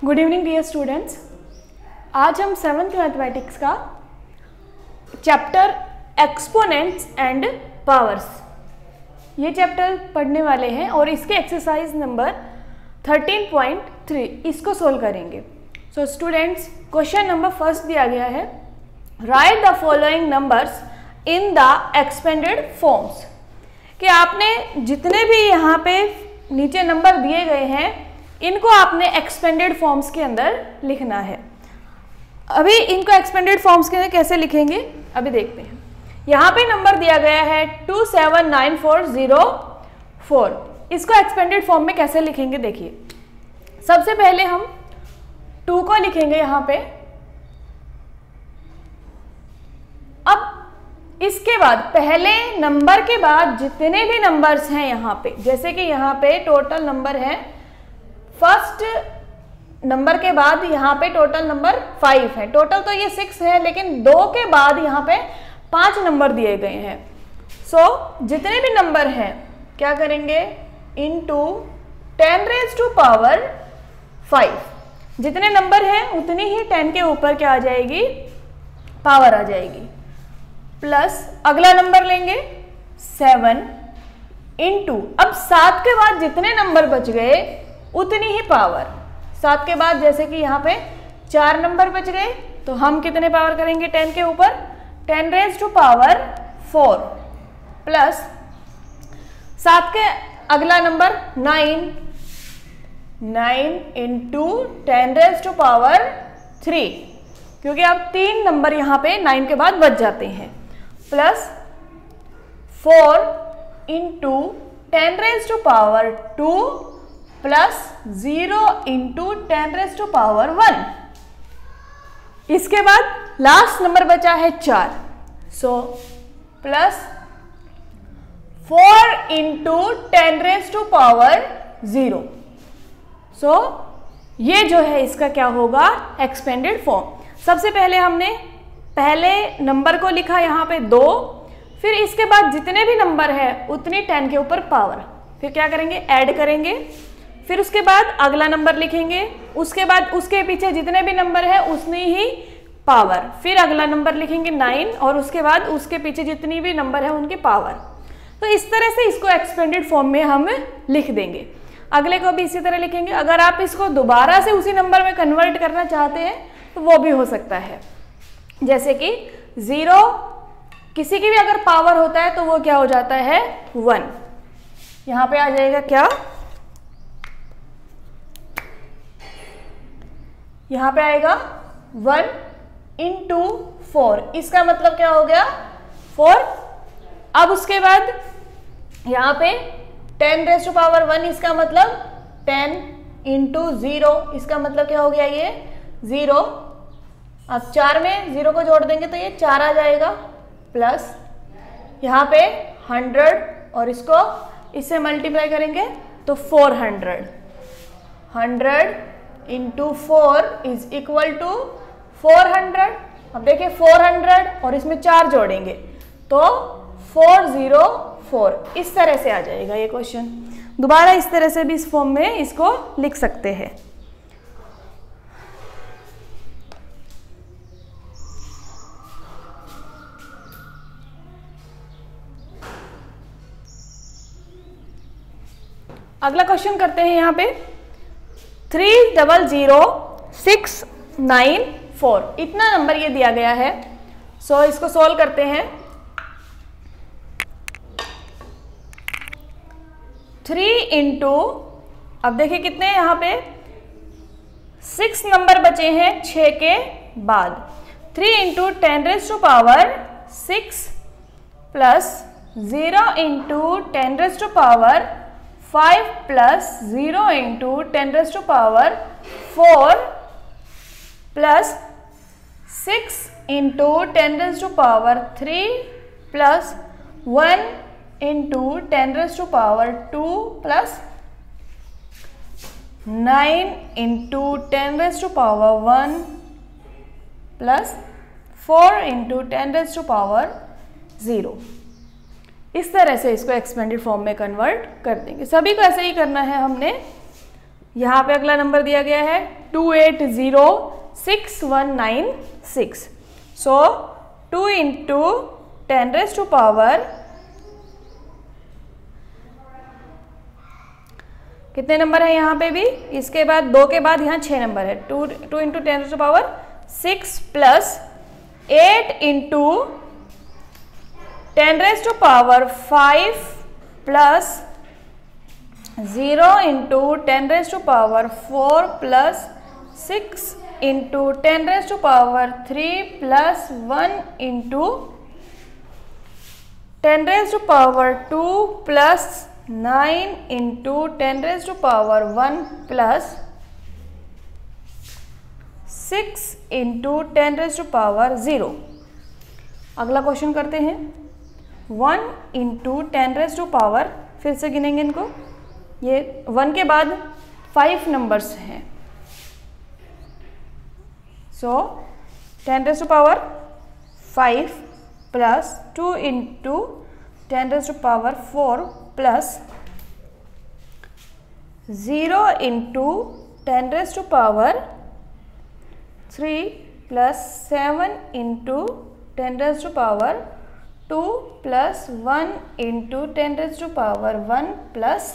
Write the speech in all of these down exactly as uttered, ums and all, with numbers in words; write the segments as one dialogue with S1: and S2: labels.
S1: Good evening dear students. आज हम seventh mathematics का चैप्टर एक्सपोनेंट्स एंड पावर्स ये चैप्टर पढ़ने वाले हैं और इसके exercise number thirteen point three इसको सोल्व करेंगे। So students, question number first दिया गया है, write the following numbers in the expanded forms. कि आपने जितने भी यहाँ पे नीचे नंबर दिए गए हैं इनको आपने एक्सपेंडेड फॉर्म्स के अंदर लिखना है। अभी इनको एक्सपेंडेड फॉर्म्स के अंदर कैसे लिखेंगे अभी देखते हैं। यहाँ पे नंबर दिया गया है two seven nine four zero four. इसको एक्सपेंडेड फॉर्म में कैसे लिखेंगे देखिए। सबसे पहले हम टू को लिखेंगे यहाँ पे। अब इसके बाद पहले नंबर के बाद जितने भी नंबर्स हैं यहाँ पे, जैसे कि यहाँ पे टोटल नंबर है, फर्स्ट नंबर के बाद यहाँ पे टोटल नंबर फाइव है। टोटल तो ये सिक्स है लेकिन दो के बाद यहाँ पे पांच नंबर दिए गए हैं। सो so, जितने भी नंबर हैं क्या करेंगे, into ten raise to power five. जितने नंबर हैं उतनी ही टेन के ऊपर क्या आ जाएगी, पावर आ जाएगी। प्लस अगला नंबर लेंगे सेवन इनटू, अब सात के बाद जितने नंबर बच गए उतनी ही पावर। सात के बाद जैसे कि यहाँ पे चार नंबर बच गए तो हम कितने पावर करेंगे टेन के ऊपर, ten raise to power four. Plus सात के अगला number nine, nine into ten raise to power three, क्योंकि अब तीन नंबर यहाँ पे नाइन के बाद बच जाते हैं। Plus four into ten raise to power two plus zero into ten raise to power one. इसके बाद लास्ट नंबर बचा है चार। So plus four into ten raise to power zero. So ये जो है इसका क्या होगा, एक्सपेंडेड फॉर्म। सबसे पहले हमने पहले नंबर को लिखा यहाँ पे दो, फिर इसके बाद जितने भी नंबर है उतनी टेन के ऊपर पावर, फिर क्या करेंगे ऐड करेंगे, फिर उसके बाद अगला नंबर लिखेंगे, उसके बाद उसके पीछे जितने भी नंबर है उतनी ही पावर, फिर अगला नंबर लिखेंगे नाइन और उसके बाद उसके पीछे जितनी भी नंबर है उनकी पावर। तो इस तरह से इसको एक्सपेंडेड फॉर्म में हम लिख देंगे। अगले को भी इसी तरह लिखेंगे। अगर आप इसको दोबारा से उसी नंबर में कन्वर्ट करना चाहते हैं तो वो भी हो सकता है। जैसे कि जीरो किसी की भी अगर पावर होता है तो वो क्या हो जाता है, वन। यहाँ पे आ जाएगा क्या, यहाँ पे आएगा वन इंटू फोर। इसका मतलब क्या हो गया, फोर। अब उसके बाद यहाँ पे ten raise to power one, इसका मतलब टेन इंटू जीरो, इसका मतलब क्या हो गया, ये जीरो। अब चार में जीरो को जोड़ देंगे तो ये चार आ जाएगा। प्लस यहाँ पे हंड्रेड और इसको इससे मल्टीप्लाई करेंगे तो four hundred. Hundred into four is equal to four hundred. अब देखिए फोर हंड्रेड और इसमें चार जोड़ेंगे तो फोर जीरो फोर। इस तरह से आ जाएगा ये क्वेश्चन। दोबारा इस तरह से भी इस फॉर्म में इसको लिख सकते हैं। अगला क्वेश्चन करते हैं यहाँ पे, three double zero six nine four, इतना नंबर ये दिया गया है। सो so, इसको सोल्व करते हैं। थ्री इंटू, अब देखिए कितने यहाँ पे सिक्स नंबर बचे हैं छः के बाद। Three into ten raise to power six plus zero into ten raise to power five plus zero into ten raise to power four plus six into ten raise to power three plus one into ten raise to power two plus nine into ten raise to power one plus four into ten raise to power zero. इस तरह से इसको expanded form में convert कर देंगे। सभी को ऐसे ही करना है हमने। यहाँ पे अगला नंबर दिया गया है two eight zero six one nine six. So two into ten raise to power कितने नंबर है यहाँ पे भी, इसके बाद दो के बाद यहाँ छः नंबर है, two two into ten two power six plus eight into ten raise to power five plus zero into ten raise to power four plus six into ten raise to power three plus one into ten raise to power two plus nine into ten raise to power one plus six into ten raise to power zero. अगला question करते हैं, one into ten raise to power, फिर से गिनेंगे इनको, ये one के बाद five numbers हैं। So ten raise to power five plus two into ten raise to power four plus zero into ten raise to power three plus seven into ten raise to power two plus one into ten raise to power one plus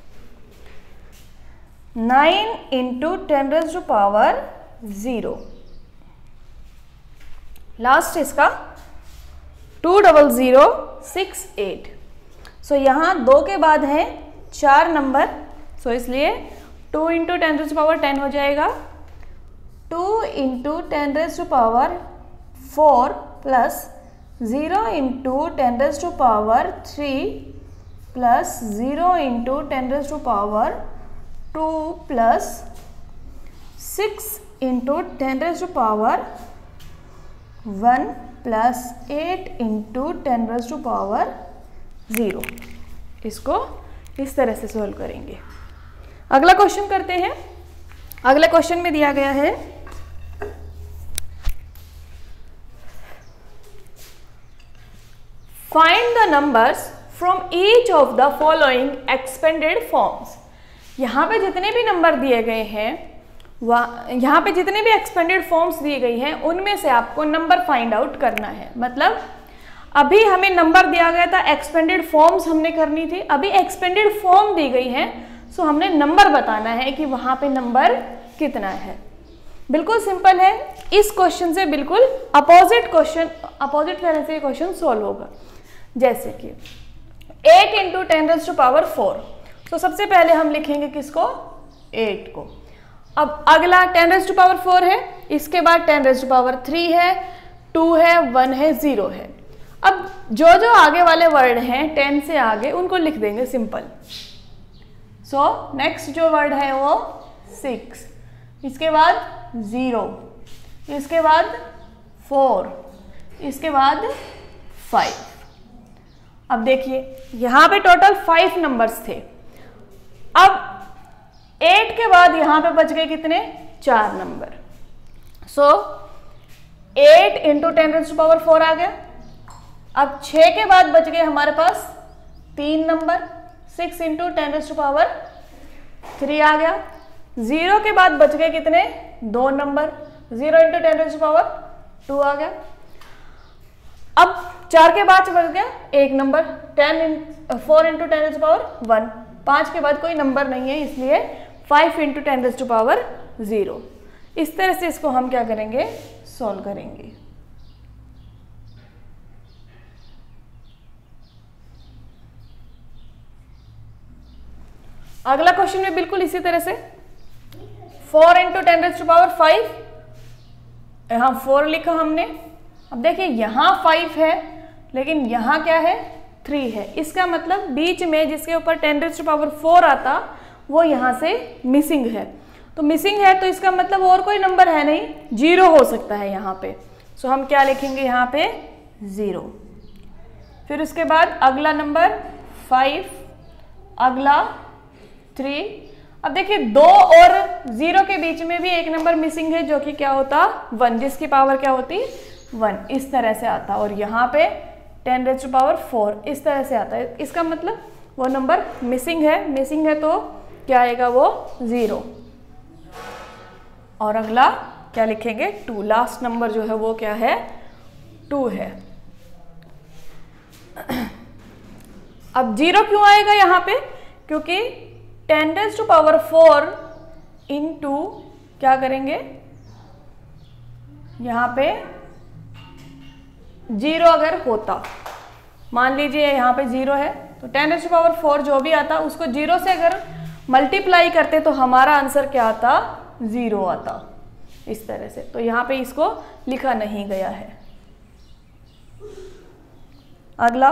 S1: nine into ten raise to power zero. Last इसका two double zero six eight. सो यहाँ दो के बाद है चार number, so so इसलिए two into ten raise to power ten हो जाएगा, two into ten raise to power four plus zero into ten raise to power three plus zero into ten raise to power two plus six into ten raise to power one plus eight into ten raise to power zero. इसको इस तरह से solve करेंगे। अगला question करते हैं। अगले question में दिया गया है find the numbers from each of the following expanded forms. यहाँ पे जितने भी नंबर दिए गए हैं, वह यहाँ पे जितने भी एक्सपेंडेड फॉर्म्स दिए गई हैं उनमें से आपको नंबर फाइंड आउट करना है। मतलब अभी हमें नंबर दिया गया था, एक्सपेंडेड फॉर्म्स हमने करनी थी, अभी एक्सपेंडेड फॉर्म दी गई है, सो हमने नंबर बताना है कि वहां पे नंबर कितना है। बिल्कुल सिंपल है। इस क्वेश्चन से बिल्कुल अपोजिट क्वेश्चन, अपोजिट तरह से क्वेश्चन सॉल्व होगा। जैसे कि eight into ten raise to power four, तो सबसे पहले हम लिखेंगे किसको, एट को। अब अगला ten raise to power four है, इसके बाद ten raise to power three है, टू है, वन है, जीरो है। अब जो जो आगे वाले वर्ड हैं टेन से आगे उनको लिख देंगे सिंपल। सो नेक्स्ट जो वर्ड है वो सिक्स, इसके बाद ज़ीरो, इसके बाद फोर, इसके बाद फाइव। अब देखिए यहाँ पे टोटल फाइव नंबर्स थे। अब एट के बाद यहाँ पे बच गए कितने, चार number. So eight into ten raise to power four आ गया। अब छः के बाद बच गए हमारे पास तीन number, six into ten raise to power three आ गया। जीरो के बाद बच गए कितने, दो number, zero into ten raise to power two आ गया। अब चार के बाद बच गया एक number, ten four into ten raise to power one. पाँच के बाद कोई नंबर नहीं है इसलिए five into ten raise to power zero. इस तरह से इसको हम क्या करेंगे, सॉल्व करेंगे। अगला क्वेश्चन में बिल्कुल इसी तरह से four into ten raise to power five, यहाँ फोर लिखा हमने। अब देखिए यहाँ फाइव है लेकिन यहाँ क्या है, थ्री है। इसका मतलब बीच में जिसके ऊपर ten raise to power four आता वो यहाँ से मिसिंग है। तो मिसिंग है तो इसका मतलब और कोई नंबर है नहीं, जीरो हो सकता है यहाँ पे। सो हम क्या लिखेंगे यहाँ पे, ज़ीरो। फिर उसके बाद अगला नंबर फाइव, अगला थ्री। अब देखिए दो और जीरो के बीच में भी एक नंबर मिसिंग है जो कि क्या होता, वन, जिसकी पावर क्या होती, वन। इस तरह से आता। और यहाँ पे ten raise to power four इस तरह से आता है। इसका मतलब वो नंबर मिसिंग है। मिसिंग है तो क्या आएगा वो ज़ीरो। और अगला क्या लिखेंगे टू, लास्ट नंबर जो है वो क्या है टू है। अब जीरो क्यों आएगा यहाँ पे, क्योंकि ten raise to power four into क्या करेंगे यहाँ पे जीरो अगर होता, मान लीजिए यहाँ पे जीरो है तो ten raise to power four जो भी आता उसको जीरो से अगर मल्टीप्लाई करते तो हमारा आंसर क्या आता जीरो आता, इस तरह से। तो यहाँ पे इसको लिखा नहीं गया है। अगला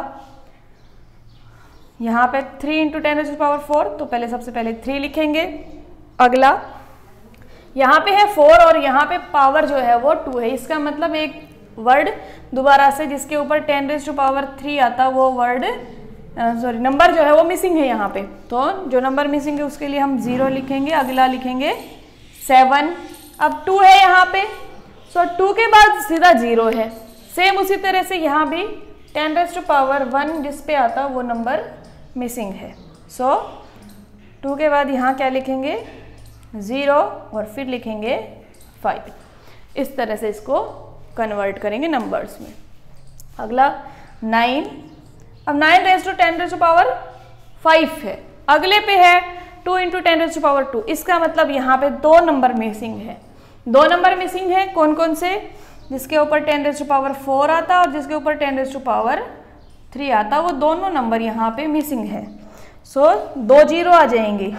S1: यहाँ पे three into ten raise to power four, तो पहले सबसे पहले थ्री लिखेंगे। अगला यहाँ पे है फोर और यहाँ पे पावर जो है वो टू है, इसका मतलब एक वर्ड दोबारा से जिसके ऊपर ten raise to power three आता वो वर्ड सॉरी नंबर जो है वो मिसिंग है यहाँ पे, तो जो नंबर मिसिंग है उसके लिए हम जीरो लिखेंगे। अगला लिखेंगे सेवन। अब टू है यहाँ पे, सो टू के बाद सीधा जीरो है। सेम उसी तरह से यहाँ भी ten raise to power one जिस पे आता वो नंबर मिसिंग है। सो टू के बाद यहाँ क्या लिखेंगे ज़ीरो और फिर लिखेंगे फाइव। इस तरह से इसको कन्वर्ट करेंगे नंबर्स में। अगला नाइन। अब nine raise to ten raise to power five है, अगले पे है two into ten raise to power two, इसका मतलब यहाँ पे दो नंबर मिसिंग है। दो नंबर मिसिंग है कौन कौन से, जिसके ऊपर ten raise to power four आता और जिसके ऊपर ten raise to power three आता, वो दोनों नंबर यहाँ पे मिसिंग है। सो so, दो जीरो आ जाएंगे।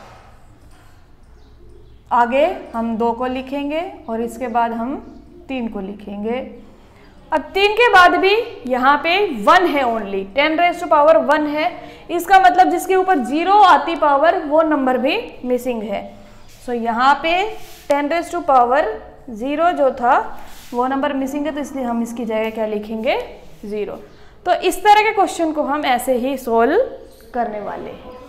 S1: आगे हम दो को लिखेंगे और इसके बाद हम तीन को लिखेंगे। अब तीन के बाद भी यहाँ पे वन है, only ten raise to power one है, इसका मतलब जिसके ऊपर जीरो आती पावर वो नंबर भी मिसिंग है। सो so, यहाँ पे ten raise to power zero जो था वो नंबर मिसिंग है, तो इसलिए हम इसकी जगह क्या लिखेंगे ज़ीरो। तो इस तरह के क्वेश्चन को हम ऐसे ही सोल्व करने वाले हैं।